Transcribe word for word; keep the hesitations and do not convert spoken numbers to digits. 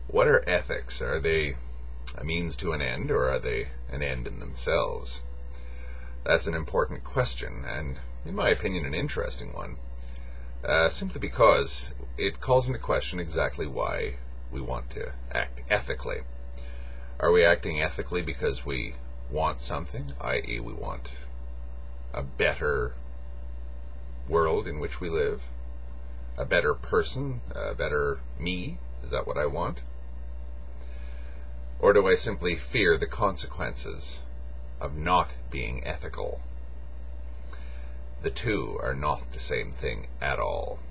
What are ethics? Are they a means to an end, or are they an end in themselves? That's an important question, and in my opinion an interesting one, uh, simply because it calls into question exactly why we want to act ethically. Are we acting ethically because we want something, that is we want a better world in which we live, a better person, a better me? Is that what I want? Or do I simply fear the consequences of not being ethical? The two are not the same thing at all.